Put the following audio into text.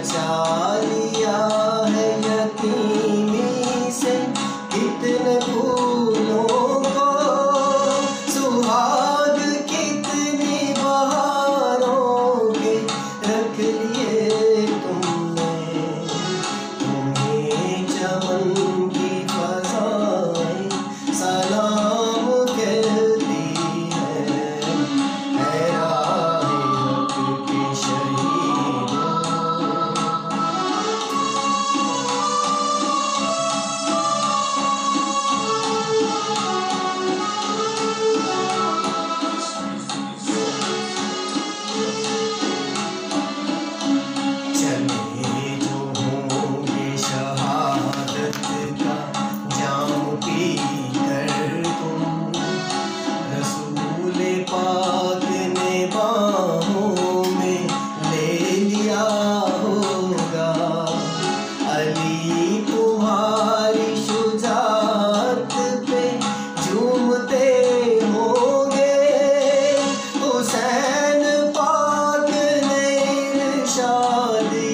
बचा लिया है यतीमी से कितने फूलों को, सुहाग कितनी बहारों के रख लिए तुमने। तुम्हें चमन की फज़ाएं सलाम कहती है राहे हक़ के शहीदों। चले जो होंगे शहादत का जाम पी कर तुम, रसूल पाक ने बाहों में ले लिया होगा। अली तुम्हारी शुजाअत पे झूमते होंगे, हुसैन पाक ने इरशाद